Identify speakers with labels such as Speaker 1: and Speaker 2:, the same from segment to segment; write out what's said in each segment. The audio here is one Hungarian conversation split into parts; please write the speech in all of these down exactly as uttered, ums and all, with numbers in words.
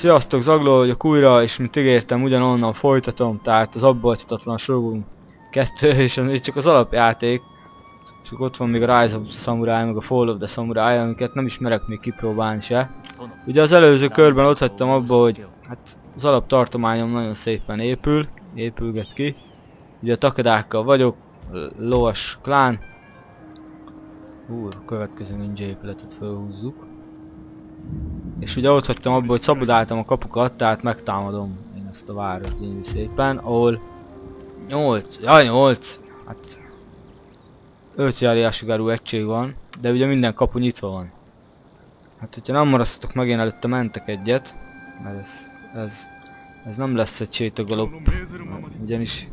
Speaker 1: Sziasztok, Zagló vagyok újra, és mint ígértem, ugyanonnan folytatom, tehát az abba hagyhatatlan Shogun kettő, és itt csak az alapjáték. És ott van még a Rise of the Samurai, meg a Fall of the Samurai, amiket nem is merek még kipróbálni se. Ugye az előző körben ott hagytam abba, hogy hát az alaptartományom nagyon szépen épül, épülget ki. Ugye a Takedákkal vagyok, lovas klán. Hú, a következő ninja épületet felhúzzuk. És ugye ott hagytam abba, hogy szabadáltam a kapukat, tehát megtámadom én ezt a város gyönyörű szépen, ahol nyolc, jaj nyolc, hát öt járásugárú egység van, de ugye minden kapu nyitva van. Hát hogyha nem marasztatok meg, én előtte mentek egyet, mert ez, ez, ez nem lesz egy sétagalopp, ugyanis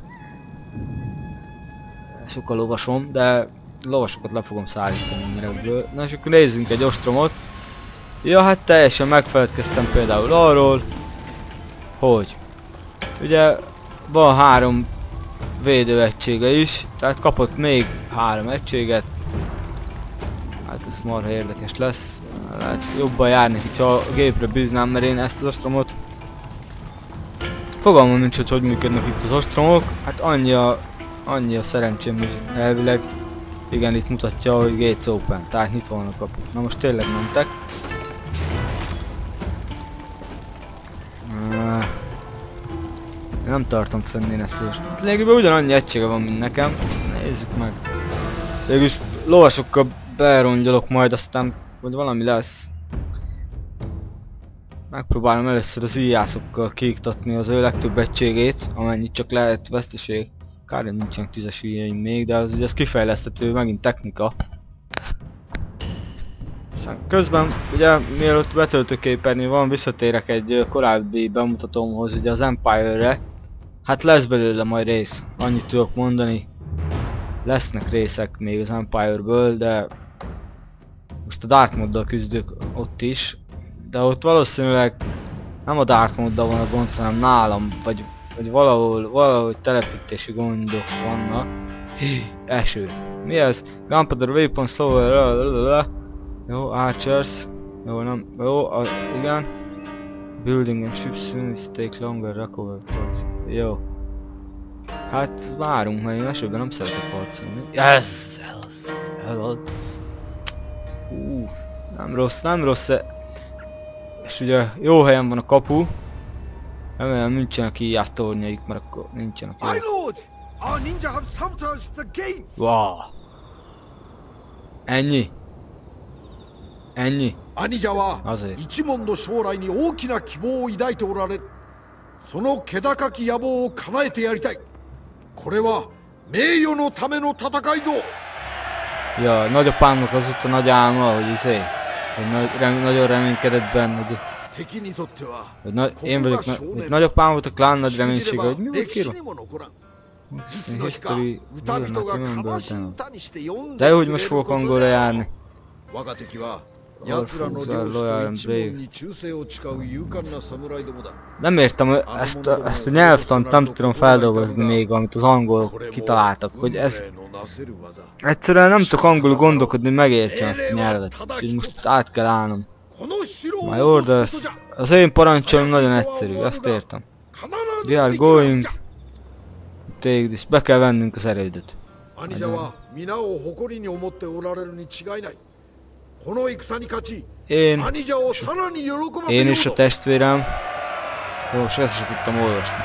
Speaker 1: sok a lovasom, de lovasokat le fogom szállítani mindenekből. Na és akkor nézzünk egy ostromot. Ja, hát teljesen megfeledkeztem például arról, hogy ugye van három védőegysége is, tehát kapott még három egységet. Hát ez marha érdekes lesz, lehet jobban járni, hogyha a gépre bíznám, mert én ezt az ostromot fogalmam nincs, hogy hogy működnek itt az ostromok. Hát annyi a, annyi a szerencsém, hogy elvileg igen, itt mutatja, hogy Gates Open, tehát nyitva van a kapu. Na most tényleg mentek. Nem tartom fenn én ezt most. Lényegében ugyanannyi egysége van, mint nekem. Nézzük meg. Végülis lovasokkal berongyolok majd, aztán hogy valami lesz. Megpróbálom először az íjászokkal kiiktatni az ő legtöbb egységét, amennyit csak lehet veszteség. Kár, hogy nincsenek tüzes íjaim még, de az ugye az kifejleszthető, megint technika. Közben, ugye, mielőtt betöltőképernyő van, visszatérek egy korábbi bemutatómhoz, ugye az Empire-re. Hát lesz belőle majd rész, annyit tudok mondani. Lesznek részek még az Empire-ből, de most a Dark Moddal küzdök ott is. De ott valószínűleg nem a Dark Moddal van a gond, hanem nálam, vagy, vagy valahol, valahogy telepítési gondok vannak. Hí, eső. Mi ez? Gunpowder weapons slower. Jó, Archers. Jó, nem. Jó, a, igen. Building and ships units take longer recover force. Jó. Hát várunk, mert én esőben nem szeretek harcolni. Yes! Ez, ez az. Hú, nem rossz, nem rossz. És ugye jó helyen van a kapu. Remélem nincsenek íjás tornyaik, mert akkor nincsenek jó. Wow. Ennyi? Ennyi? Azért.
Speaker 2: 一門の将来に大きな希望を抱いておられる。その気高き野望を叶えてやりたい。これは名誉のための戦いぞ。
Speaker 1: Ja, nagyapámnak az ott a nagy álma, hogy izé, hogy nagy, rem, nagyon reménykedett benne, hogy, hogy na, én vagyok, na, itt nagyapám volt a klán nagy reménysége, hogy mi volt kírva? History, de jó, hogy most fogok angolra járni. Nem értem, ezt a, ezt a nyelvtant nem tudom feldolgozni még, amit az angolok kitaláltak, hogy ez... Egyszerűen nem tudok angolul gondolkodni, hogy megértsem ezt a nyelvet, úgyhogy most át kell állnom. My orders... Az én parancsolom nagyon egyszerű, ezt értem. We are going... Take this. Be kell vennünk az erődöt. Én... Én is a testvérem. Jó, most ezt sem tudtam olvasni.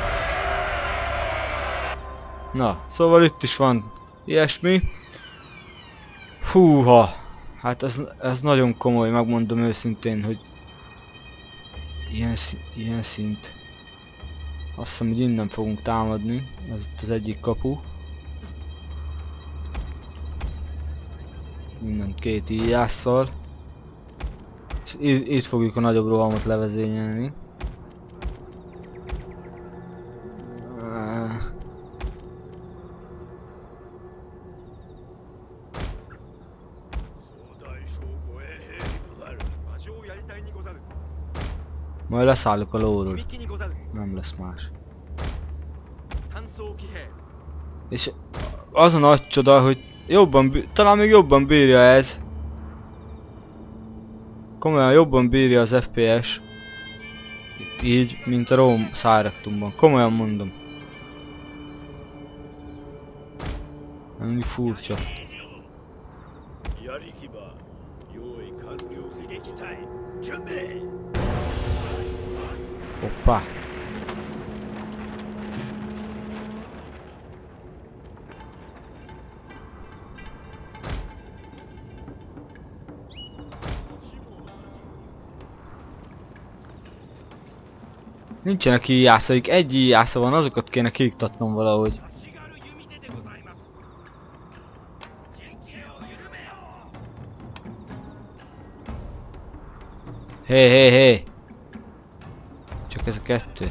Speaker 1: Na, szóval itt is van ilyesmi. Húha! Hát ez, ez nagyon komoly, megmondom őszintén, hogy... Ilyen, ilyen szint. Azt hiszem, hogy innen fogunk támadni. Ez itt az egyik kapu. Innen két íjásszal. És itt fogjuk a nagyobb rohamot levezényelni. Majd leszállok a lóról. Nem lesz más. És az a nagy csoda, hogy jobban, talán még jobban bírja ez. Komolyan jobban bírja az ef pé es. így, mint a Róm Szárektumban. Komolyan mondom. Nem furcsa. Hoppá. Nincsenek íjászaik, egy íjásza van, azokat kéne kiiktatnom valahogy. Hé, hé, hé! Csak ez a kettő.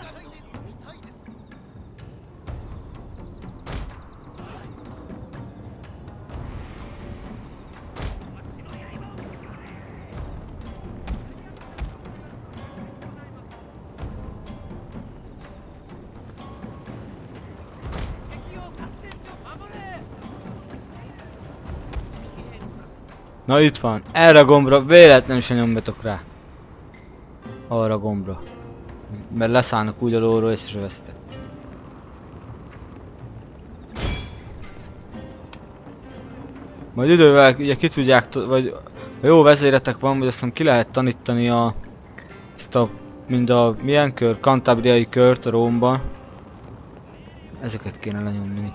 Speaker 1: Na itt van, erre a gombra véletlenül se nyomjatok rá. Arra a gombra. Mert leszállnak úgy a lóról, és se vesztek. Majd idővel ugye ki tudják, vagy ha jó vezéretek van, vagy azt hiszem ki lehet tanítani a... ezt a... mind a... milyen kör? Kantábriai kört a Rómban. Ezeket kéne lenyomni.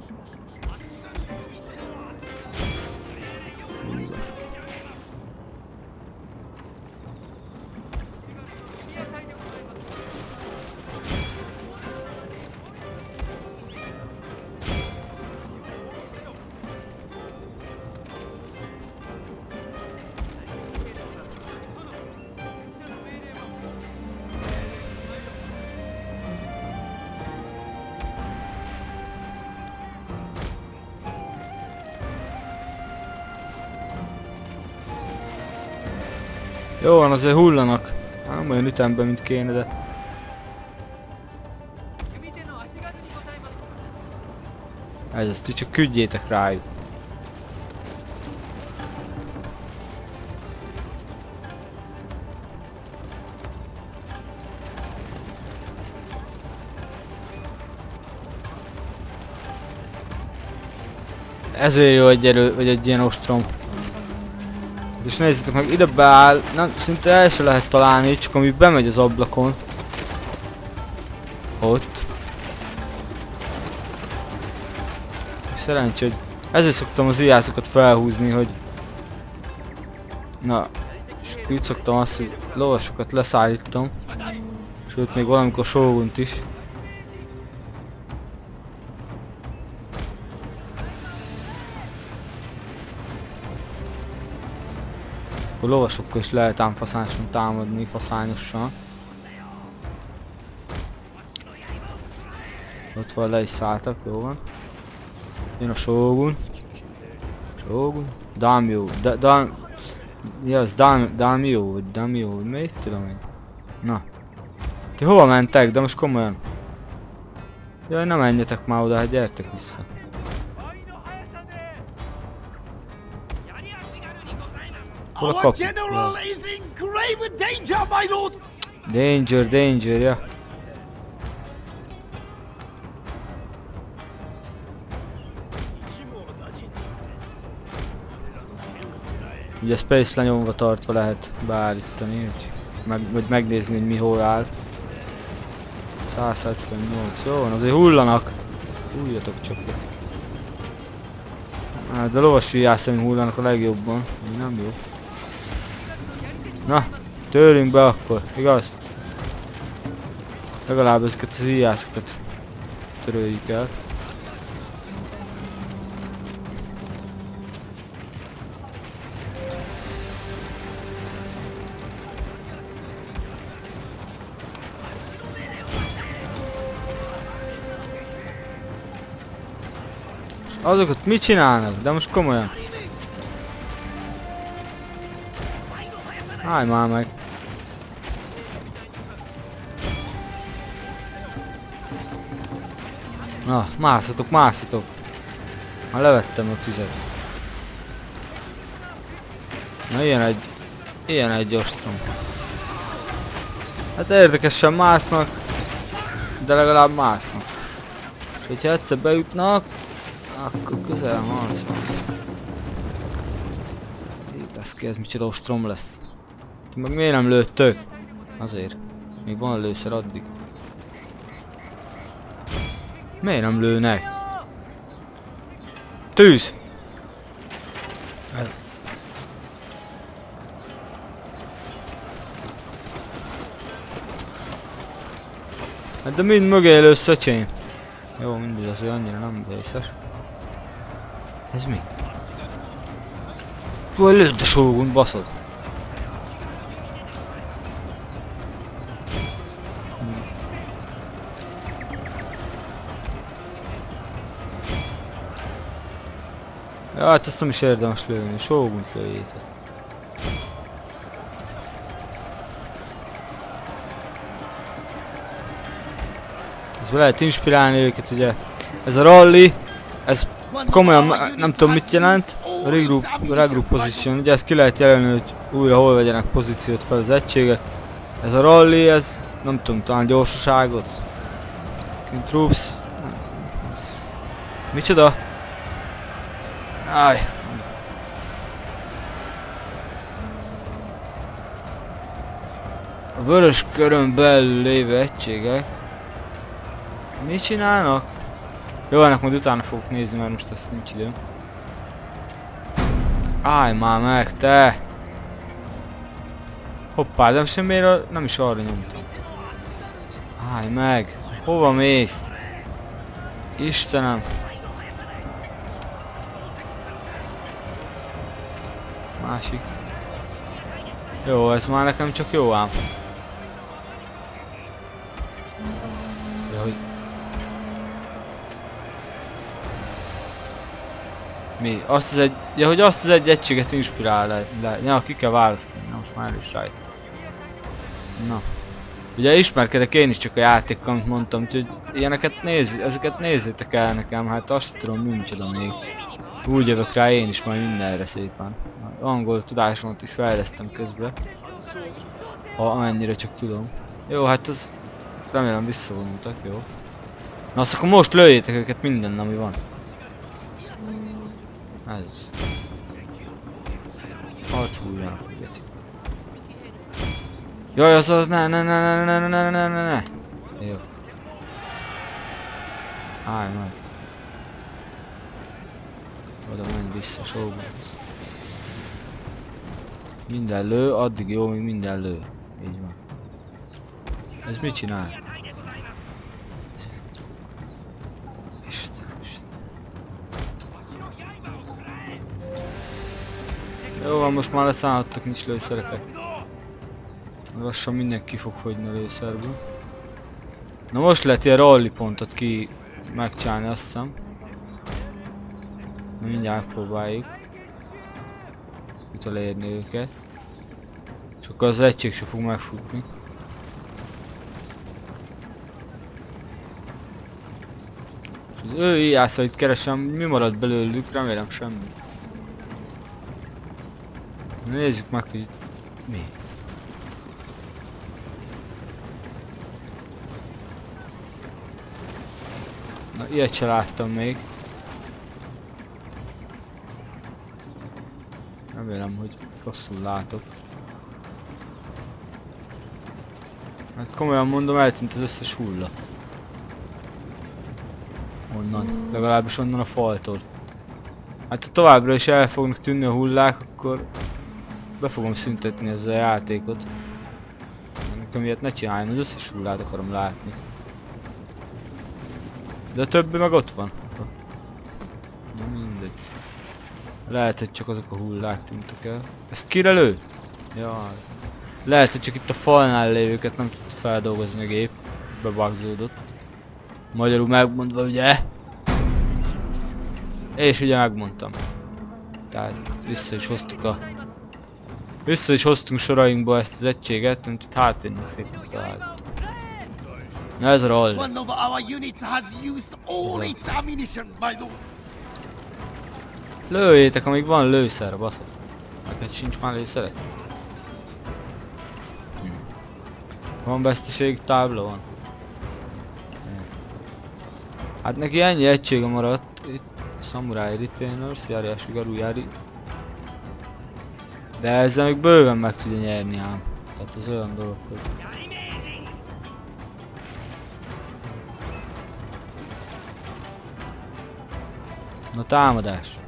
Speaker 1: Jó van, azért hullanak. Nem olyan ütemben, mint kéne, de... Ez az, ti csak küldjétek rájuk. Ezért jó egy erő, vagy egy ilyen ostrom. És nézzétek meg, ide beáll, nem, szinte el se lehet találni, csak ami bemegy az ablakon. Ott. Szerencsé, hogy ezért szoktam az iászokat felhúzni, hogy... Na, és így szoktam azt, hogy lovasokat leszállítom. Sőt, még valamikor Shogunt is. Akkor lovasokkal is lehet ám faszányosan támadni, faszányosan. Ott van, le is szálltak, jó van. Jön a Shogun. Shogun. Daimyo. Da, da, mi az? Daim, Daimyo, vagy Daimyo, vagy mit tudom én. Na. Ti hova mentek? De most komolyan. Jaj, nem menjetek már oda, hát gyertek vissza. Hol a kapu? Danger, danger, ja. Ugye Space lenyomva tartva lehet beállítani, hogy meg, vagy megnézni, hogy mi hol áll. száz hetvennyolc, jó van, azért hullanak. Hújjatok csak itt. Hát de lovasi jászolni hullanak a legjobban, nem jó. Na, törjünk be akkor, igaz? Legalább ezeket az íjászokat töröljük el. Azokat mit csinálnak? De most komolyan. Állj már meg. Na, mászatok, mászatok. Már levettem a tüzet. Na, ilyen egy... Ilyen egy ostrom. Hát érdekesen másznak, de legalább másznak. És hogyha egyszer bejutnak, akkor közel harc van. Baszki, ez micsoda ostrom lesz. Ti meg miért nem lőttök? Azért. Még van lőszer addig. Miért nem lőnek? Tűz! Ez. Hát de mind mögé lősz, öcsém. Jó, mindegy, az, hogy annyira nem vészes. Ez mi? Hú, lőtt a sógun, baszod. Ja, hát ezt nem is érdemes lőni, sógunt lőjétek. Ez be lehet inspirálni őket, ugye. Ez a rally, ez komolyan nem tudom mit jelent. Regroup, regroup position, ugye ezt ki lehet jelölni, hogy újra hol vegyenek pozíciót fel az egységek. Ez a rally, ez nem tudom, talán gyorsaságot. Troops. Micsoda? Áj. A vörös körön belül lévő egységek. Mit csinálnak? Jó, ennek majd utána fogok nézni, mert most ezt nincs időm. Állj már meg, te! Hoppá, de most miért nem is arra nyomtam. Állj meg! Hova mész? Istenem! Másik. Jó, ez már nekem csak jó ám. Ja, hogy... Mi? Azt az egy... Ja, hogy azt az egy egységet inspirál le... le... Ja, ki kell választani. Na, most már el is rájöttem. Na. Ugye ismerkedek én is csak a játékkal, amit mondtam, úgyhogy ilyeneket néz... ezeket nézzétek el nekem, hát azt tudom, micsoda még. Úgy jövök rá én is majd mindenre szépen. Angol tudásomat is fejlesztem közben. Ha amennyire csak tudom. Jó, hát az... remélem visszavonultak, jó. Na azt akkor most lőjétek őket minden, ami van. Ez. Hadd hújjanak, hogy gecik. Jaj, az az, ne, ne, ne, ne, ne, ne, ne, ne, ne. Jó. Állj meg. Oda menj vissza, sóban. Minden lő, addig jó, míg minden lő. Így van. Ez mit csinál? Isten, Isten. Jó van, most már leszállhattak, nincs lőszeretek. Lassan mindenki fog fogyni a lőszerből. Na most lehet ilyen rally pontot ki megcsinálni, azt hiszem. Na mindjárt megpróbáljuk. Itt elérni őket. És akkor az egység se fog megfutni. És az ő íjászait keresem, mi marad belőlük, remélem semmi. Nézzük meg, hogy mi. Na, ilyet se láttam még. Remélem, hogy rosszul látok. Hát komolyan mondom, eltűnt az összes hulla. Onnan, legalábbis onnan a faltól. Hát ha továbbra is el fognak tűnni a hullák, akkor be fogom szüntetni ezzel a játékot. Nekem ilyet ne csináljam, az összes hullát akarom látni. De a többi meg ott van. Na mindegy. Lehet, hogy csak azok a hullák tűntek el. Ez kire lő? Jaj. Lehet, hogy csak itt a falnál lévőket nem tudta feldolgozni a gép. Bebugzódott. Magyarul megmondva, ugye? És ugye megmondtam. Tehát vissza is hoztuk a... Vissza is hoztunk sorainkba ezt az egységet, amit itt hátérnek szépen felállítottuk. Na ez a roll. Lőjétek, amíg van lőszer, baszat. Neked sincs már lőszerek? Hm. Van veszteség tábla van. Hát neki ennyi egysége maradt. Itt Samurai Retainers, járjás Garujári. De ezzel még bőven meg tudja nyerni ám. Tehát az olyan dolog, hogy... Na támadás!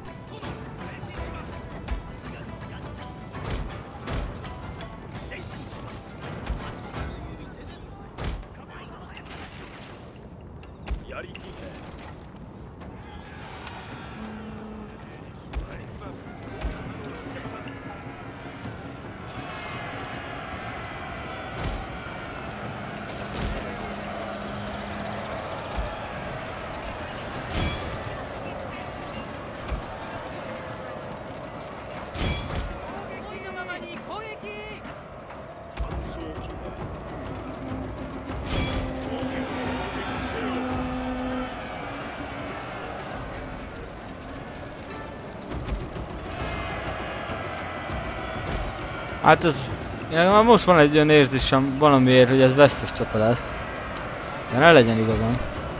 Speaker 1: Hát ez... Ja, már most van egy olyan érzésem valamiért, hogy ez vesztes csata lesz. De ne legyen igazam.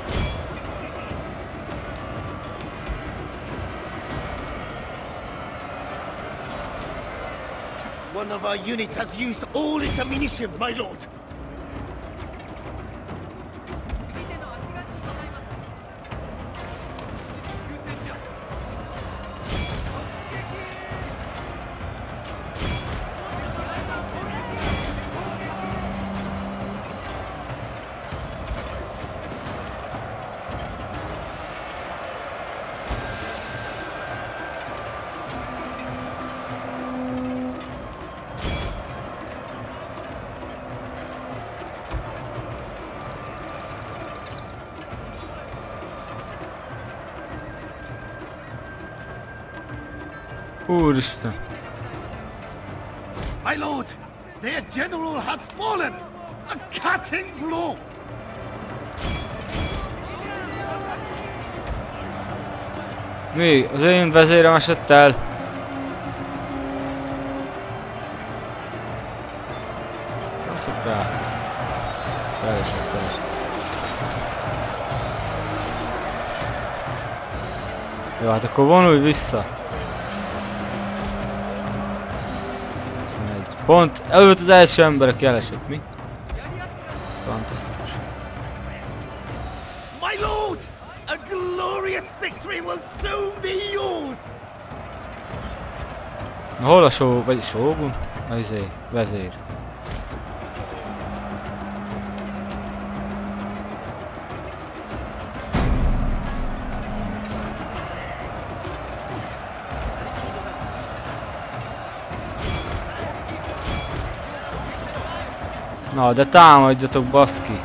Speaker 3: One of our units has used all its ammunition, my lord.
Speaker 1: Úristen!
Speaker 3: My lord, their general has fallen! A cutting blow!
Speaker 1: Mi? Az én vezérem esett el! Baszok rá! Elesett, elesett. Jó, hát akkor vonulj vissza! Pont előtt az első ember, aki elesett, mi? Fantasztikus.
Speaker 3: My lord! A glorious victory will soon be yours!
Speaker 1: Na hol a só... vagy sógun? Na izé, vezér. Na, de támadjatok, baszki!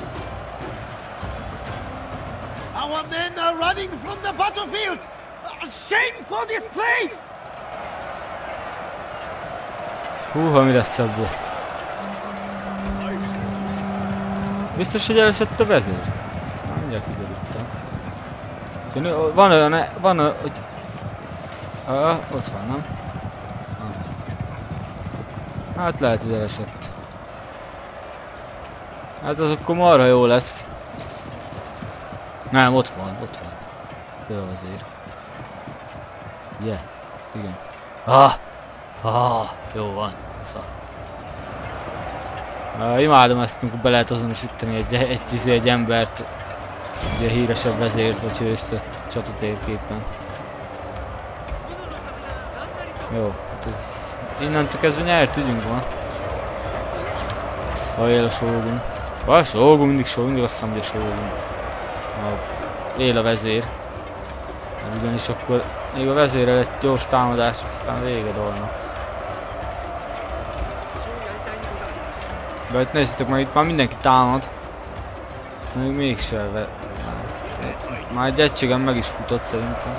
Speaker 3: Our men are running from the battlefield! A shameful display!
Speaker 1: Húha, mi lesz ebből? Biztos, hogy elesett a vezér? Na, mindjárt kiderültem. Van olyan, van olyan, hogy... Ah, ott van, nem? Ah. Hát lehet, hogy elesett. Hát az akkor marha jó lesz. Nem, ott van, ott van. Jó azért. Ugye? Yeah. Igen. Ah! Ah! Jó van. Ez a... Uh, imádom ezt, amikor be lehet azonosítani egy, egy, egy, egy embert. Ugye híresebb vezért, vagy hőst a csatatérképen. Jó, hát ez... Innentől kezdve nyert ügyünk van. Ha él a sógun. A sógun, mindig sógun, mindig azt hiszem, hogy a sógun. Él a vezér. Mert ugyanis akkor még a vezérrel egy gyors támadás, aztán vége a dolgnak. De itt nézzétek meg, itt már mindenki támad. Aztán még mégsem ve... Már egy egységem meg is futott szerintem.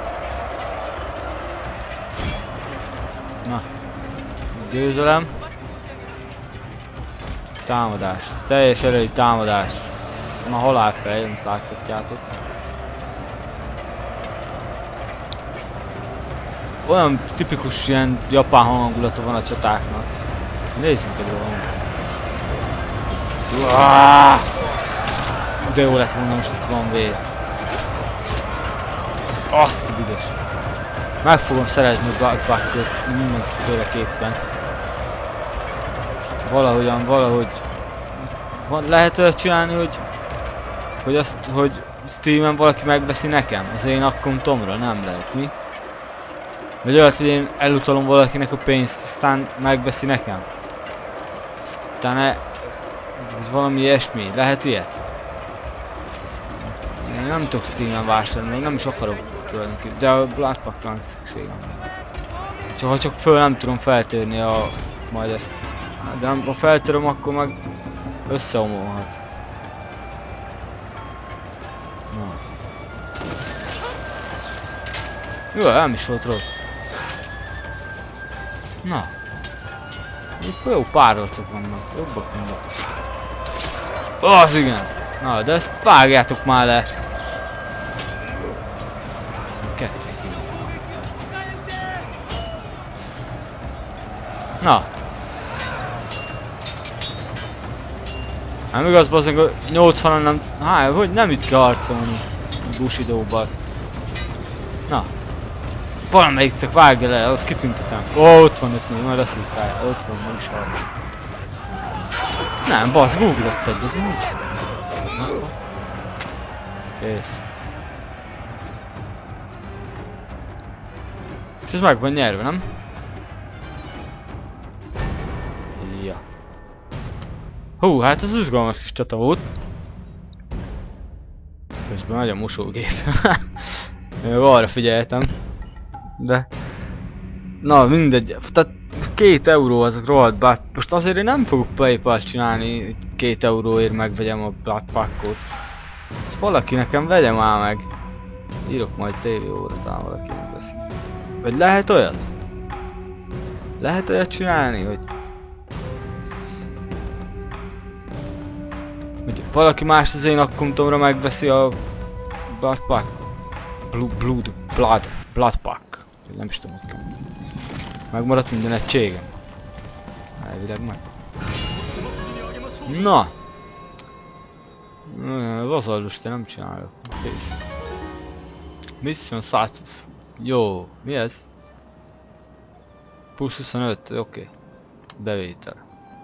Speaker 1: Na. Győzelem. Támadás. Teljes erejű támadás. Ma halálfej, mint láthatjátok. Olyan tipikus ilyen japán hangulata van a csatáknak. Nézzünk egy róla. Uaaaaah! De jó lett volna, most itt van vér. Azt a büdös. Meg fogom szerezni a backpackot mindenféleképpen. Valahogyan, valahogy... Van, lehet olyat csinálni, hogy... Hogy azt, hogy Steamen valaki megveszi nekem? Az én akkontomra? Nem lehet, mi? Vagy olyat, hogy én elutalom valakinek a pénzt, aztán megveszi nekem? Aztán e... Ez valami ilyesmi. Lehet ilyet? Én nem tudok Steamen vásárolni, még nem is akarok tulajdonképpen, de a Bloodpackra van szükségem. Csak ha csak föl nem tudom feltörni a... majd ezt. De nem, ha feltöröm, akkor meg összeomolhat. Na. Jó, nem is volt rossz. Na. Itt jó párharcok vannak, jobbak vannak. Az igen! Na, de ezt vágjátok már le! Kettőt ki. Na! Nem igaz, bazdmeg, hogy nyolcvanan nem... Há, hogy nem itt kell harcolni. Bushido-ba az. Na! Valamelyiktek vágja le, az kitüntetem. Ó, ott van itt még, majd leszúrkálja. Ott van, meg is van. Nem, bazd, googlott egyet, hogy nincs. Kész. És ez meg van nyerve, nem? Ja. Hú, hát ez izgalmas kis csata volt. Közben megy a mosógép. Jó, arra figyeltem. De... Na, mindegy. Tehát két euró az rohadt bát. Most azért én nem fogok PayPal-t csinálni, hogy két euróért megvegyem a Bloodpackot. Ezt valaki nekem vegye már meg. Írok majd tévéóra, talán valaki veszi. Vagy lehet olyat? Lehet olyat csinálni, hogy... hogy valaki más az én akkontomra megveszi a... Bloodpack. Blood, blood, blood, Bloodpack. Nem is tudom, hogy megmaradt minden egységem. Elvileg meg. Na! Vazallus, te nem csinálok. Kész. Mission status. Jó, mi ez? Plusz huszonöt, oké. Okay. Bevétel.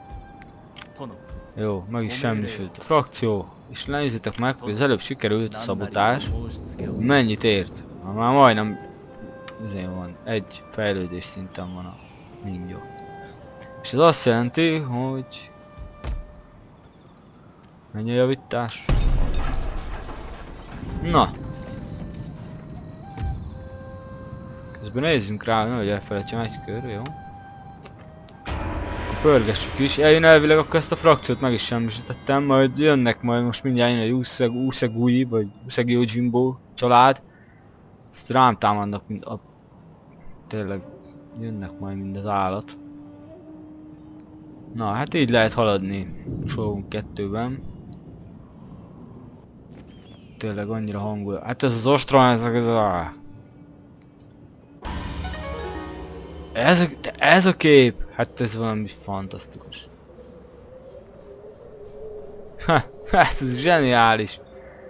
Speaker 1: Jó, meg is semmisült a frakció. És nézzétek meg, hogy az előbb sikerült a szabotás. Mennyit ért? Már majdnem... Azért van, egy fejlődés szinten van a mingyó. És ez azt jelenti, hogy... Mennyi a javítás? Na! Közben nézzünk rá, nehogy elfelejtsem egy kör, jó? Akkor pörgessük is. Eljön elvileg, akkor ezt a frakciót meg is semmisítettem, majd jönnek majd most mindjárt jön egy Usegui, vagy Usagi Yojimbo család. Ezt rám támadnak, mint a... Tényleg jönnek majd mind az állat. Na, hát így lehet haladni Shogun kettőben. Tényleg annyira hangul. Hát ez az ostrom, ez a... Ez a, ez a, ez a kép! Hát ez valami fantasztikus. Ha, hát ez zseniális.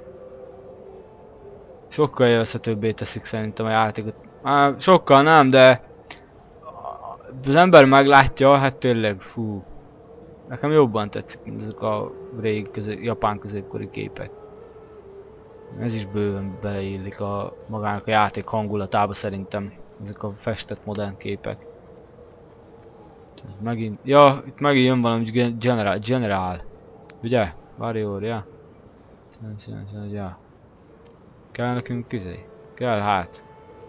Speaker 1: Sokkal élvezhetőbbé teszik szerintem a játékot. Már sokkal nem, de... Az ember meglátja, hát tényleg, fú. Nekem jobban tetszik, mint ezek a régi közé, japán középkori képek. Ez is bőven beleillik a magának a játék hangulatába szerintem. Ezek a festett modern képek. Megint, ja, itt megint jön valami generál, generál. Ugye? Warrior, ja? Ja. Kell nekünk izé? Kell hát.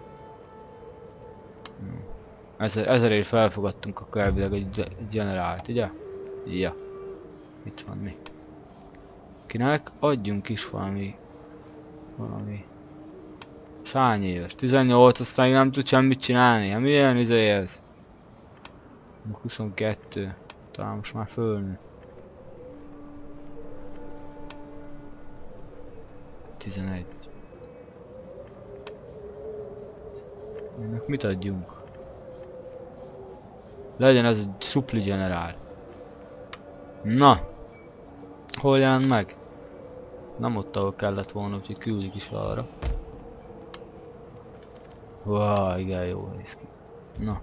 Speaker 1: Ezer, ezerért felfogadtunk akkor elvileg egy generált, ugye? Ja. Itt van mi? Kinek adjunk is valami... Valami... Szány éves. tizennyolc, aztán nem tud semmit csinálni. Hát milyen izé ez? huszonkettő. Talán most már fölnő. tizenegy. Ennek mit adjunk? Legyen ez egy supply generál. Na! Hol jelent meg? Nem ott, ahol kellett volna, úgyhogy küldjük is arra. Wow, igen, jó néz ki. Na.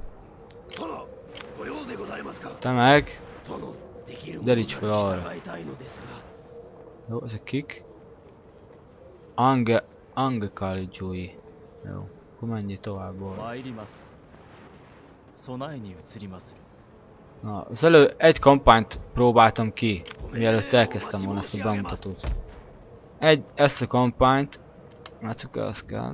Speaker 1: Te meg! Deríts fel arra. Jó, ezek kik? Ange... Angekali Joey. Jó, akkor menjél tovább volna. Na, az elő egy kampányt próbáltam ki, mielőtt elkezdtem volna ezt a bemutatót. Egy, ezt a kampányt... Hát csak az kell.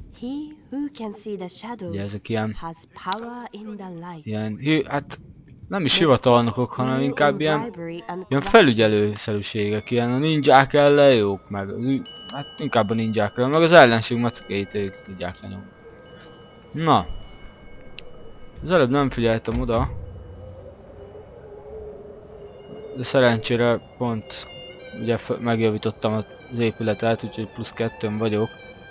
Speaker 1: Ugye ezek ilyen... Ilyen... Hű, hát... Nem is hivatalnokok, hanem inkább ilyen... Ilyen felügyelőszerűségek, ilyen a ninják ellen jók, meg... Hát inkább a ninják ellen, meg az ellenség mackéit ők tudják lenyomni. Na. Az előbb nem figyeltem oda. De szerencsére pont... Ugye megjavítottam az épületet, úgyhogy plusz kettőn vagyok.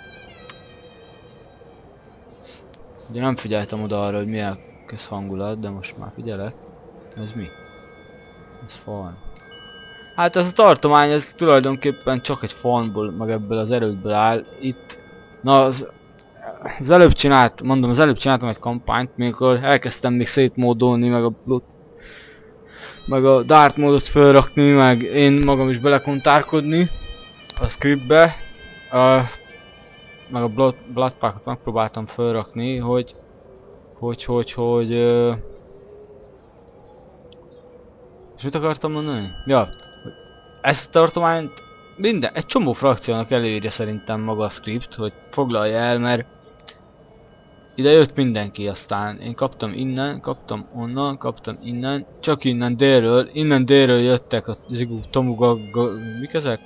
Speaker 1: Ugye nem figyeltem oda arra, hogy milyen közhangulat, de most már figyelek. Ez mi? Ez farm. Hát ez a tartomány, ez tulajdonképpen csak egy farmból, meg ebből az erődből áll. Itt... Na az... Az előbb csinált, mondom, az előbb csináltam egy kampányt, mikor elkezdtem még szétmódolni, meg a Blood... Meg a Dart módot felrakni, meg én magam is belekontárkodni a scriptbe. Uh, meg a Blood, Bloodpackot megpróbáltam felrakni, hogy... Hogy, hogy, hogy... Uh... És mit akartam mondani? Ja, ezt a tartományt minden, egy csomó frakciónak előírja szerintem maga a script, hogy foglalja el, mert ide jött mindenki, aztán én kaptam innen, kaptam onnan, kaptam innen, csak innen délről, innen délről jöttek a Zigu, Tomuga, mik ezek?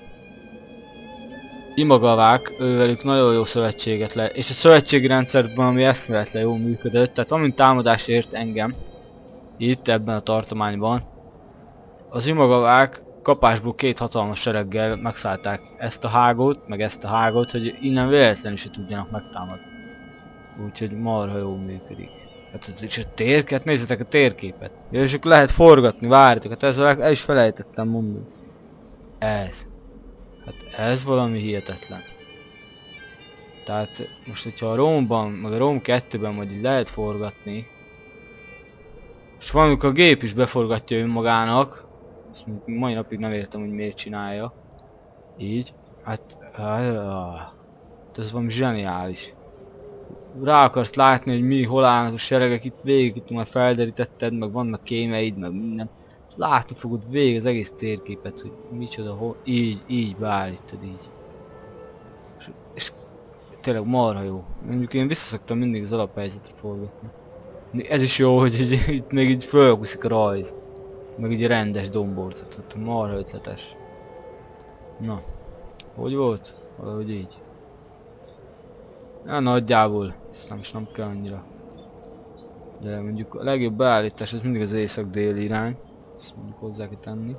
Speaker 1: Imagavák, ővelük nagyon jó szövetséget le, és a szövetségi rendszerben ami eszméletlen jól működött, tehát amint támadás ért engem, itt ebben a tartományban, az imagavák kapásból két hatalmas sereggel megszállták ezt a hágót, meg ezt a hágót, hogy innen véletlenül se tudjanak megtámadni. Úgyhogy marha jól működik. Hát és a térképet, nézzetek a térképet. Ja, és akkor lehet forgatni, várjatok, hát ezzel el is felejtettem mondani. Ez. Hát ez valami hihetetlen. Tehát most hogyha a Rómban, meg a Róm kettőben majd így lehet forgatni, és valamikor a gép is beforgatja önmagának, ezt mai napig nem értem, hogy miért csinálja. Így. Hát... hát ez valami zseniális. Rá akarsz látni, hogy mi, hol állnak a seregek, itt végig itt már felderítetted, meg vannak kémeid, meg minden. Látni fogod végig az egész térképet, hogy micsoda, hol... Így, így beállítod, így. És, és tényleg marha jó. Mondjuk én visszaszoktam mindig az alaphelyzetre forgatni. Ez is jó, hogy így, itt még így fölkuszik a rajz. Meg így rendes domborzat, tehát marha ötletes. Na, hogy volt? Valahogy így. Ja, nagyjából, nem is nem kell annyira. De mondjuk a legjobb beállítás az mindig az észak-déli irány. Ezt mondjuk hozzá kell tenni.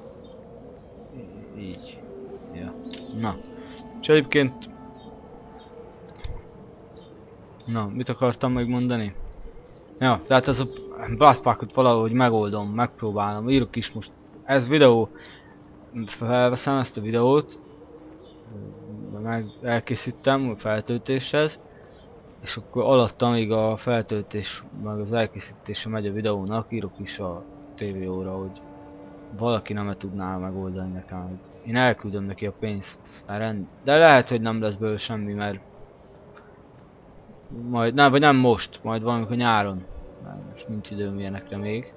Speaker 1: Így. Ja. Na. És egyébként... Na, mit akartam megmondani? Ja, tehát ez a Bloodpackot valahogy megoldom, megpróbálom, írok is most. Ez videó, felveszem ezt a videót, meg elkészítem a feltöltéshez, és akkor alatt, amíg a feltöltés, meg az elkészítése megy a videónak, írok is a té vé óra, hogy valaki nem tudná megoldani nekem, hogy én elküldöm neki a pénzt, aztán rend... De lehet, hogy nem lesz belőle semmi, mert majd, nem, vagy nem most, majd valamikor nyáron. Most nincs időm ilyenekre még.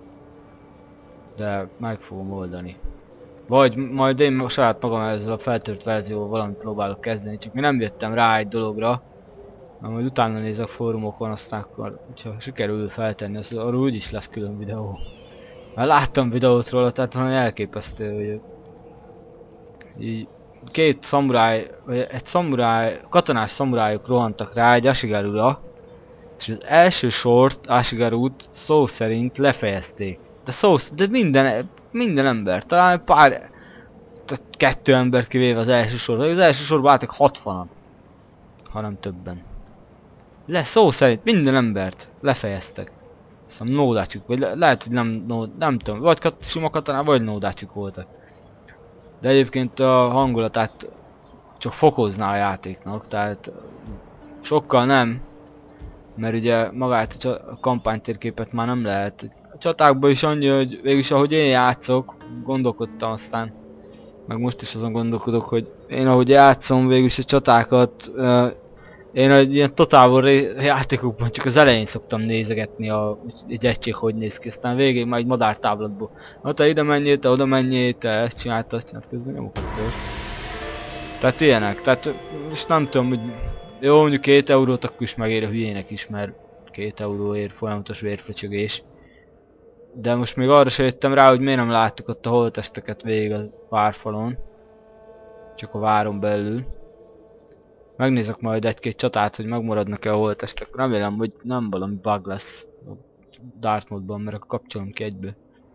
Speaker 1: De meg fogom oldani. Vagy majd én saját magam ezzel a feltört verzióval valamit próbálok kezdeni, csak mi nem jöttem rá egy dologra. Mert majd utána nézek fórumokon, aztán akkor, hogyha sikerül feltenni, az arról úgyis lesz külön videó. Mert láttam videót róla, tehát valami elképesztő, hogy így két szamuráj, vagy egy szamuráj, katonás szamurájuk rohantak rá egy Ashigarura, és az első sort, Ashigarut szó szerint lefejezték. De szó, de minden, minden ember, talán pár, kettő embert kivéve az első sorban, az első sorban álltak hatvanan, ha nem többen. Le, szó szerint minden embert lefejeztek. Szóval nódácsik, vagy le, lehet, hogy nem, no, nem tudom, vagy kat, sima katonák, vagy nódácsik voltak. De egyébként a hangulatát csak fokozná a játéknak, tehát sokkal nem, mert ugye magát a kampánytérképet már nem lehet. A csatákban is annyi, hogy végülis ahogy én játszok, gondolkodtam aztán, meg most is azon gondolkodok, hogy én ahogy játszom végülis a csatákat, uh, én egy ilyen totál játékokban csak az elején szoktam nézegetni a, egy egység hogy néz ki, aztán végig már egy madártáblatból. Na te ide menjél, te oda menjél, te ezt csinálta, azt csinált, közben nyomok az közt. Tehát ilyenek, tehát most nem tudom, hogy jó mondjuk két eurót akkor is megér a hülyének is, mert két euróért folyamatos vérfröcsögés. De most még arra se jöttem rá, hogy miért nem láttuk ott a holttesteket végig a várfalon. Csak a váron belül. Megnézek majd egy-két csatát, hogy megmaradnak-e a holttestek. Remélem, hogy nem valami bug lesz a Dark Mode-ban, mert akkor kapcsolom ki egybe.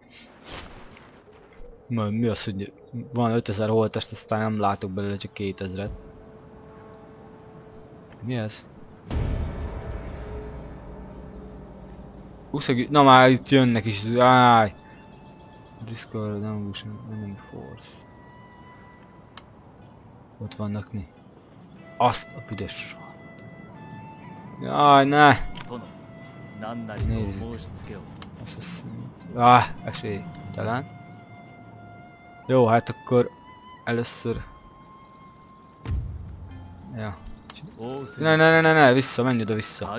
Speaker 1: Majd mi az, hogy van ötezer holttest, aztán nem látok belőle csak kétezret. Mi ez? Uszegi... Na már itt jönnek is, áj! Discord, Enemy Force. Ott vannak ni. Azt a büdös. Jaj, ne! Nézzük. Ah, esély. Talán. Jó, hát akkor először... Ja. Ne, ne, ne, ne, ne, vissza, menj oda vissza.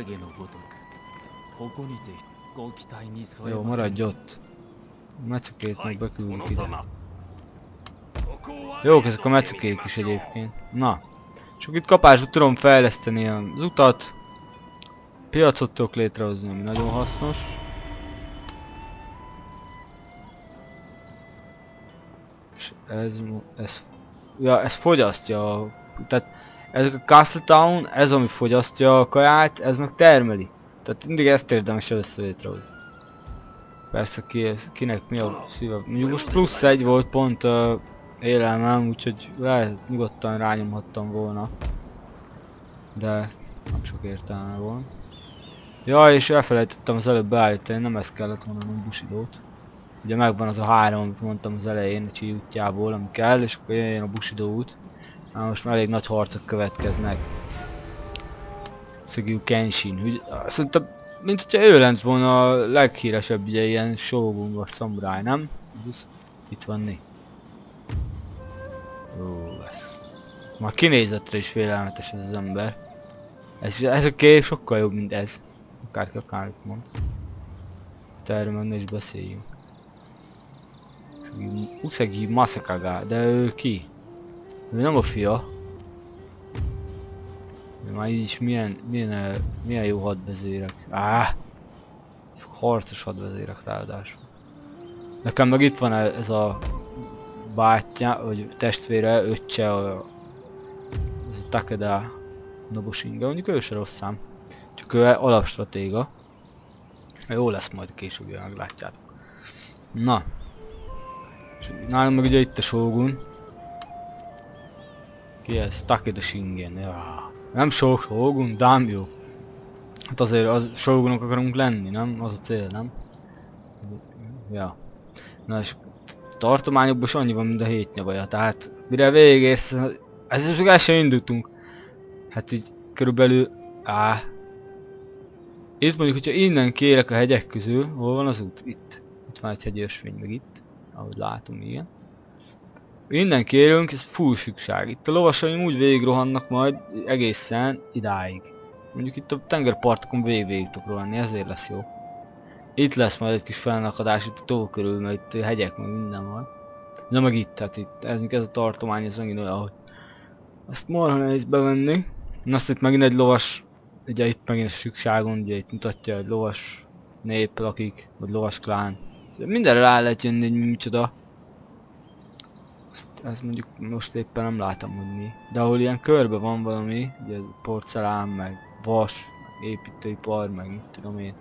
Speaker 1: Jó, maradj ott. Mecukét meg beküldünk ide. Jók ezek a mecukék is egyébként. Na. Csak itt kapásba tudom fejleszteni az utat. Piacot tudok létrehozni, ami nagyon hasznos. És ez... ez... Ja, ez fogyasztja. Tehát ez a Castle Town, ez ami fogyasztja a kaját, ez meg termeli. Tehát mindig ezt érdemes először létrehozni. Persze ki ez, kinek mi a szíve. Mondjuk most plusz egy volt pont uh, élelmem, úgyhogy lehet nyugodtan rányomhattam volna. De nem sok értelme van. Ja, és elfelejtettem az előbb beállítani, nem ezt kellett volna, nem Bushidót. Ugye megvan az a három, amit mondtam az elején a Chi útjából, ami kell, és akkor jöjjön a Bushido út. Na most már elég nagy harcok következnek. Szögű Kenshin, úgy, szerintem, mint hogyha ő lenne volna a leghíresebb ugye ilyen shogun vagy szamuráj, nem? Itt van né. Ó, ez... Már kinézetre is félelmetes ez az ember. Ez, ez a kép sokkal jobb, mint ez. Akárki akármit mond. Erről meg ne is beszéljünk. Usagi Masakaga, de ő ki? Ő nem a fia. De már így is milyen, milyen, milyen jó hadvezérek. Áh! Harcos hadvezérek ráadásul. Nekem meg itt van ez a bátyja, vagy testvére, öccse, a, ez a Takeda Nobushinga, mondjuk ő se rossz szám. Csak ő alapstratéga. Jó lesz majd később, meglátjátok. Na. És nálam meg ugye itt a Shogun. Ki ez? Takeda Shingen. Ja. Nem sok Shogun, Daimyo. Hát azért az Shogunok akarunk lenni, nem? Az a cél, nem? Ja. Na és tartományokban is annyi van, mint a hét nyavaja, tehát mire végérsz, ez csak el sem indultunk. Hát így körülbelül, áh. Itt mondjuk, hogyha innen kérek a hegyek közül, hol van az út? Itt. Itt van egy hegyi ösvény, meg itt. Ahogy látom, igen. Innen kérünk, ez full sükság. Itt a lovasaim úgy végigrohannak majd egészen idáig. Mondjuk itt a tengerpartokon végig végig tudok rohanni, ezért lesz jó. Itt lesz majd egy kis felnakadás itt a tó körül, mert itt a hegyek meg minden van. Na meg itt, tehát itt, ez, ez a tartomány, ez megint olyan, hogy ezt marha nehéz bevenni. Na azt itt megint egy lovas, ugye itt megint a sükságon, ugye itt mutatja, egy lovas nép lakik, vagy lovas klán. Mindenre rá lehet jönni, hogy micsoda. Ezt, ezt mondjuk most éppen nem látom, hogy mi. De ahol ilyen körbe van valami, ugye porcelán, meg vas, meg építőipar, meg mit tudom én.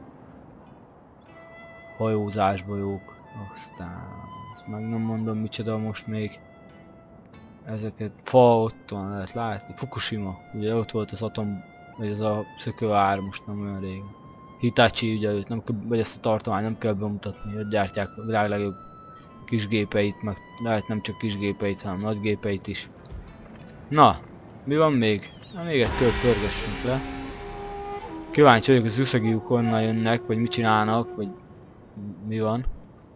Speaker 1: Hajózásba jók. Aztán ezt meg nem mondom micsoda most még. Ezeket, fa ott van, lehet látni. Fukushima, ugye ott volt az atom, vagy ez a szökőár most nem olyan régen. Hitachi ugye őt nem kell, vagy ezt a tartomány nem kell bemutatni, hogy gyártják a világ legjobb kis gépeit, meg lehet nem csak kis gépeit, hanem nagy gépeit is. Na, mi van még? Na, még egy kört pörgessünk le. Kíváncsi vagyok, az Usagiuk honnan jönnek, vagy mit csinálnak, vagy mi van.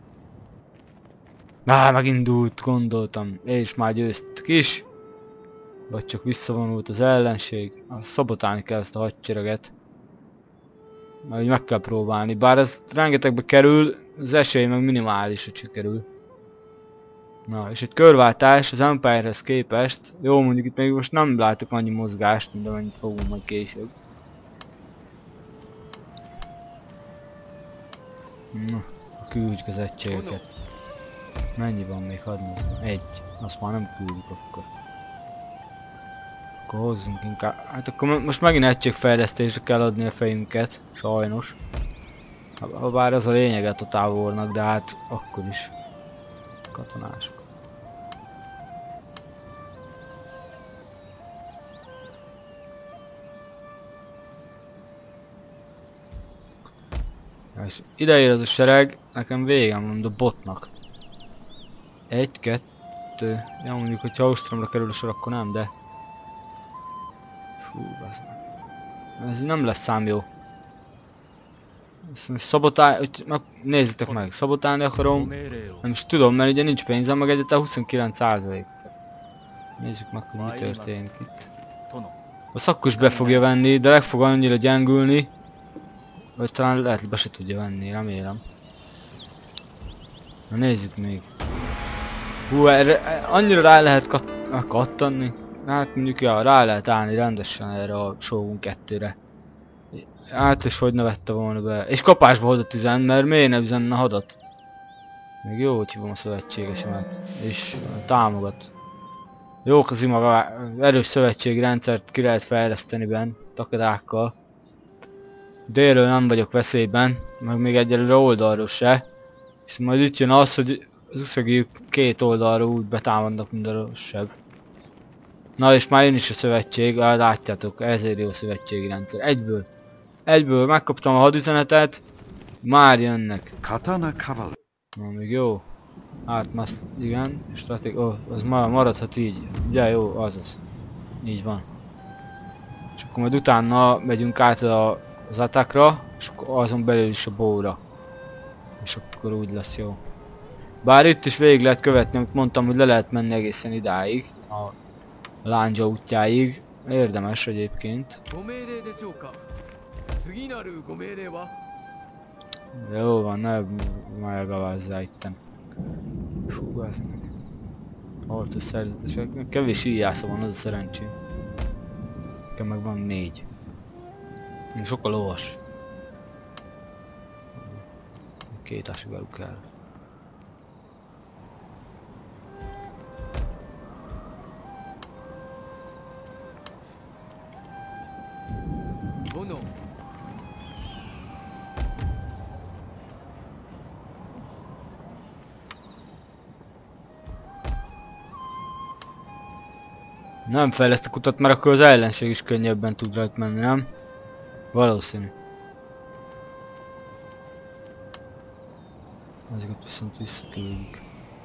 Speaker 1: Á, megindult, gondoltam, és már győztek is. Vagy csak visszavonult az ellenség. Szabotálni kell ezt a hadsereget. Majd meg kell próbálni, bár ez rengetegbe kerül, az esély meg minimális, hogy sikerül. Na, és egy körváltás az Empirehez képest, jó, mondjuk itt még most nem látok annyi mozgást, mint amennyit fogunk majd később. Na, küldjük az egységeket. Mennyi van még? Hadd nézzem. Egy. Azt már nem küldjük akkor. Akkor hozzunk inkább. Hát akkor most megint egységfejlesztésre kell adni a fejünket. Sajnos. Ha bár az a lényeget a távolnak, de hát akkor is. Katonások. És ide ér az a sereg, nekem végem van a botnak. Egy, kettő... Ja, mondjuk, hogyha Austromra kerül a sor, akkor nem, de... Fú, bazd meg. Ez nem lesz szám jó. Ezt most szabotálni... Nézzétek meg, szabotálni akarom. Nem is tudom, mert ugye nincs pénzem, meg egyáltalán huszonkilenc százalék. Nézzük meg, hogy mi történik itt. A szakkus be fogja venni, de meg fog annyira gyengülni, vagy talán lehet be se tudja venni, remélem. Na nézzük még. Hú, erre annyira rá lehet kat kattanni. Hát mondjuk, ja, rá lehet állni rendesen erre a Shogun kettőre. Hát és hogy ne vette volna be. És kapásba hozott üzen, mert miért ne üzenne a hadat? Még jó, hogy hívom a szövetségesemet. És támogat. Jók az imaga, erős szövetségi rendszert ki lehet fejleszteni benn, takadákkal. Délről nem vagyok veszélyben, meg még egyelőre oldalról se. És majd itt jön az, hogy az Usagiuk két oldalról úgy betámadnak, mint a rosszabb. Na és már jön is a szövetség, látjátok, ezért jó a szövetségi rendszer. Egyből. Egyből megkaptam a hadüzenetet, már jönnek. Na még jó. Hát már igen, stratég... Ó, oh, az már maradhat így. Ugye jó, azaz. Így van. És akkor majd utána megyünk át a, az attackra, és akkor azon belül is a bowra. És akkor úgy lesz jó. Bár itt is végig lehet követni, amit mondtam, hogy le lehet menni egészen idáig. A Lándzsa útjáig. Érdemes egyébként. Jó van, ne megavázzál itten. Fú, ez meg. Harcos szerzetesek. Kevés íjásza van, az a szerencsém. Nekem meg van négy. Sokkal lovas. Két ásugáluk kell. Nem fejlesztek utat, mert akkor az ellenség is könnyebben tud rajt menni, nem? Valószínű. Ezeket viszont visszaküldjük.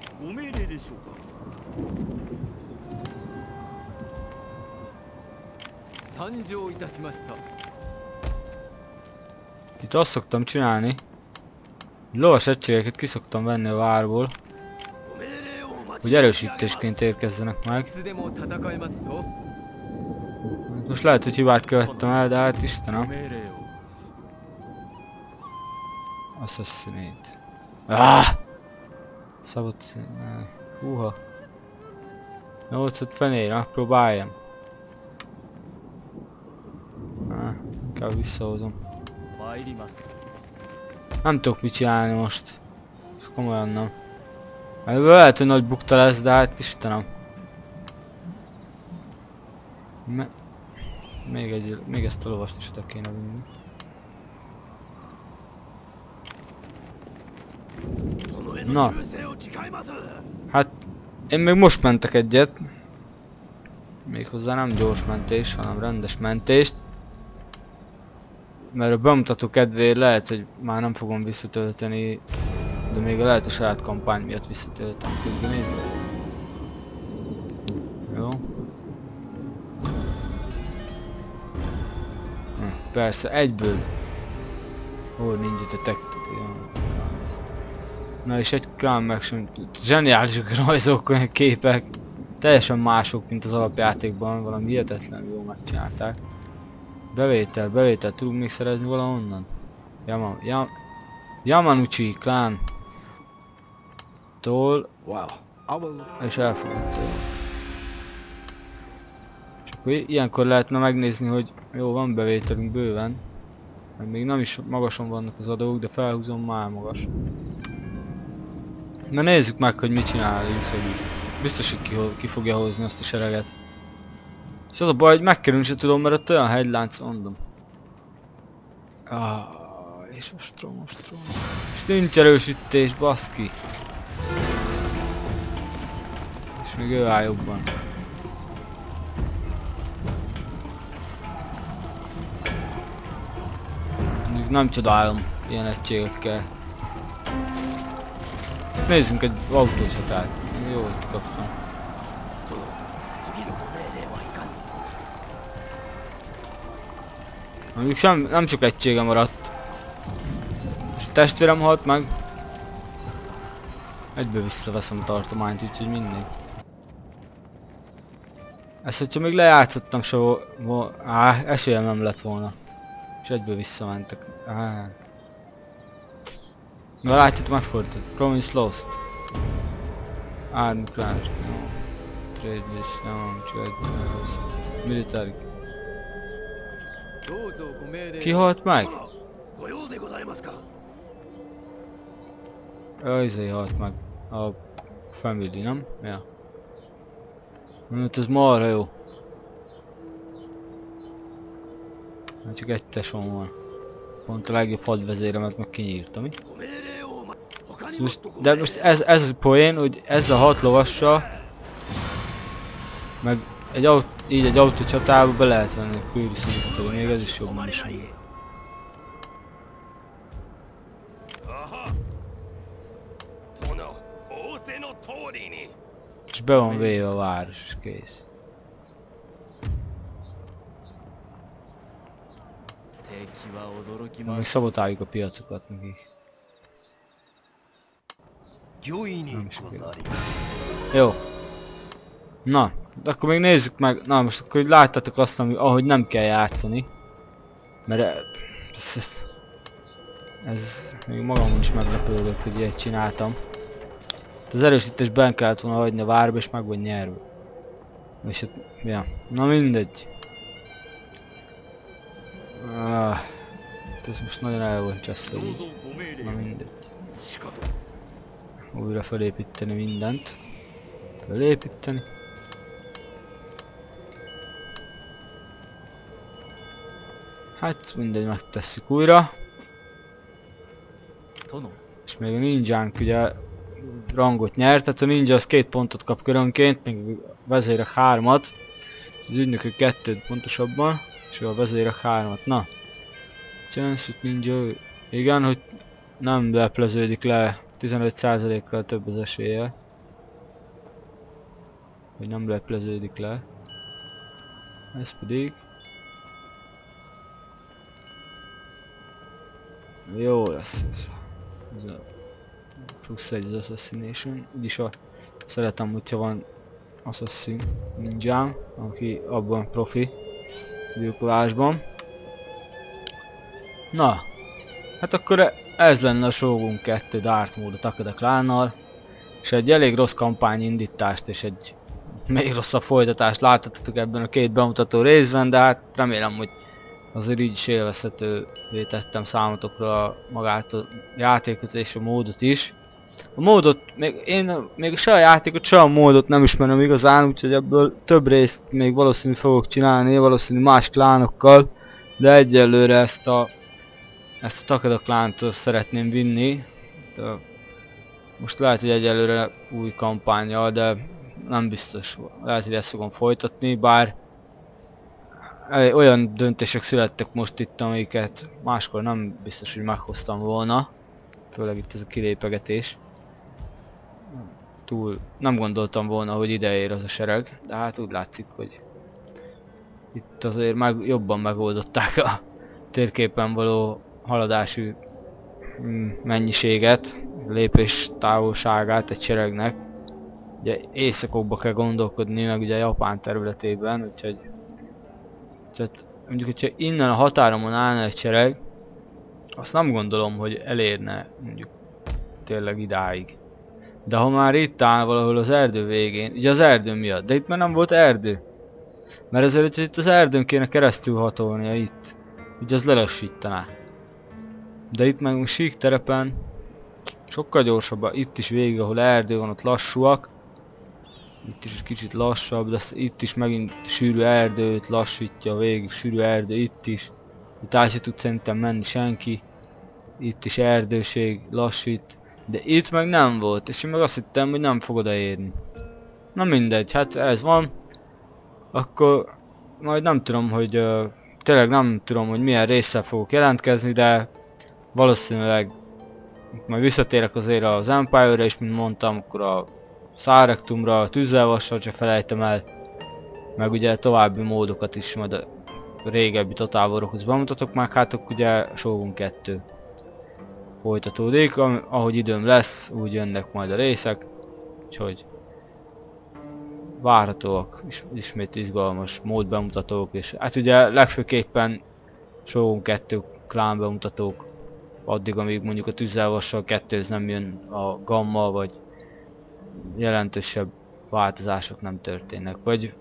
Speaker 1: Itt azt szoktam csinálni, lovas egységeket ki szoktam venni a várból, hogy erősítésként érkezzenek meg. Most lehet, hogy hibát követtem el, de hát Istenem. Assassinate. Ah! Szabot... Húha. nyolcat fenére, megpróbáljam. Ah, inkább visszahozom. Nem tudok mit csinálni most. Ez komolyan nem. Ebből lehet, hogy nagy bukta lesz, de hát Istenem. Me még, egy, még ezt a lovast is oda kéne vinni. Na. Hát én még most mentek egyet. Méghozzá nem gyors mentés, hanem rendes mentést. Mert a bemutató kedvéért lehet, hogy már nem fogom visszatölteni De még a lehet a saját kampány miatt visszatöltem, közben nézzük. Jó. Hm, persze, egyből. Ó, ninja detected. Na és egy Crown Action. Zseniálisak rajzok, olyan képek. Teljesen mások, mint az alapjátékban. Valami hihetetlen jól megcsinálták. Bevétel, bevétel. Tudunk még szerezni valahonnan? Yama, Yam, Yamanouchi klán. Tól.
Speaker 2: Wow.
Speaker 1: És elfogadta. És akkor ilyenkor lehetne megnézni, hogy jó, van bevételünk bőven. Mert még nem is magason vannak az adók, de felhúzom már magas. Na nézzük meg, hogy mit csinál Yusobi. Biztos, hogy ki, ki fogja hozni azt a sereget. És az a baj, hogy megkerülni se tudom, mert ott olyan hegylánc, mondom. Ah, és ostrom, ostrom. És nincs erősítés, baszki. És még ő áll jobban. Még nem csodálom ilyen egységekkel. Nézzünk egy autósatát. Jó, hogy kaptam. Mondjuk sem, nem sok egysége maradt. És a testvérem halt meg. Egyből visszaveszem a tartományt, úgyhogy mindegy. Ezt, hogyha még lejátszottam soha, á, esélyem nem lett volna. És egyből visszamentek. Á. Na látjátok, megfordult. Province lost. Army crash. No. Trade list. No. Trade list. Military. Ki halt meg? Ő izé halt meg. A family, nem? Ja. Hát ez marha jó. Hát csak egy tesóm van. Pont a legjobb hadvezéremet meg kinyírtam, mi? Most, de most ez, ez a poén, hogy ezzel a hat lovassal meg egy autó, így egy autócsatába be lehet venni a Pyrrhus-t, hogy még ez is jobb, mint semmi. És be van véve a város, és kész. Még szabotáljuk a piacokat nekik. Nem jó. Na, de akkor még nézzük meg, na most akkor hogy láttátok azt, ami, ahogy nem kell játszani. Mert ez, ez, ez még magamon is meglepődök, hogy ilyet csináltam. Az erősítés benne kellett volna hagyni a várba, és meg vagy nyerve. És hát, ja, na mindegy. Ah, ez most nagyon el volt cseszve így. Na mindegy. Újra felépíteni mindent. Felépíteni. Hát mindegy, megtesszük újra. És még a ninjánk ugye rangot nyert, tehát a ninja az két pontot kap körönként, még a vezérek hármat. Az ügynökök kettőt pontosabban, és a vezérek hármat. Na. Chance ninja. Igen, hogy nem lepleződik le tizenöt százalékkal több az esélye. Hogy nem lepleződik le. Ez pedig... Jó lesz ez. Ez a plusz egy az assassination. Úgyis a... szeretem, hogyha van assassin ninjám, aki abban profi gyilkolásban. Na, hát akkor ez lenne a Shogun kettő Darth Maul a Takeda klánnal, és egy elég rossz kampányindítást és egy még rosszabb folytatást láttatok ebben a két bemutató részben, de hát remélem, hogy azért így is élvezhetővé tettem számotokra magát a játékot és a módot is. A módot, még én még se a játékot, se a módot nem ismerem igazán, úgyhogy ebből több részt még valószínű fogok csinálni, valószínű más klánokkal, de egyelőre ezt a ezt a Takeda klánt szeretném vinni. De most lehet, hogy egyelőre új kampánnyal, de nem biztos. Lehet, hogy ezt fogom folytatni, bár olyan döntések születtek most itt, amiket máskor nem biztos, hogy meghoztam volna. Főleg itt ez a kilépegetés. Túl nem gondoltam volna, hogy ide ér az a sereg, de hát úgy látszik, hogy itt azért meg, jobban megoldották a térképen való haladási mennyiséget, lépés távolságát egy seregnek. Ugye északokba kell gondolkodni, meg ugye Japán területében, úgyhogy tehát mondjuk, hogyha innen a határomon állna egy sereg, azt nem gondolom, hogy elérne mondjuk tényleg idáig. De ha már itt áll valahol az erdő végén, ugye az erdő miatt, de itt már nem volt erdő. Mert ezért itt az erdőn kéne keresztül hatolnia itt. Ugye az lelassítaná. De itt meg sík terepen sokkal gyorsabban, itt is végig, ahol erdő van, ott lassúak. Itt is egy kicsit lassabb, de itt is megint sűrű erdőt lassítja végig, sűrű erdő itt is. Itt át se tud szerintem menni senki. Itt is erdőség, lassít. De itt meg nem volt, és én meg azt hittem, hogy nem fog odaérni. Na mindegy, hát ez van. Akkor majd nem tudom, hogy uh, tényleg nem tudom, hogy milyen résszel fogok jelentkezni, de valószínűleg majd visszatérek azért az Empire-re, és mint mondtam, akkor a Sarectumra, a tűzzelvassal se felejtem el. Meg ugye további módokat is majd a régebbi Total Warokhoz bemutatok, meg hát akkor ugye Shogun kettő folytatódik, ahogy időm lesz, úgy jönnek majd a részek, úgyhogy várhatóak, is, ismét izgalmas mód bemutatók, és hát ugye legfőképpen Shogun kettő klán bemutatók, addig amíg mondjuk a tűzzelvassal kettőhöz nem jön a gamma, vagy jelentősebb változások nem történnek, vagy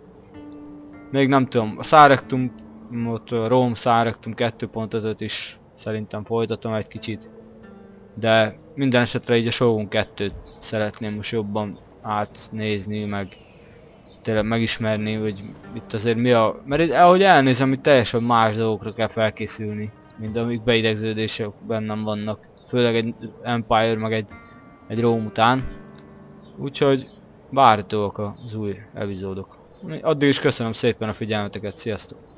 Speaker 1: még nem tudom, a Sarectumot, a Rome Sarectum kettő pont ötöt is szerintem folytatom egy kicsit, de minden esetre így a Shogun kettőt szeretném most jobban átnézni, meg tényleg megismerni, hogy itt azért mi a... mert itt, ahogy elnézem, itt teljesen más dolgokra kell felkészülni, mint amik beidegződések bennem vannak, főleg egy Empire meg egy, egy Rome után, úgyhogy várhatóak az új epizódok. Addig is köszönöm szépen a figyelmeteket, sziasztok!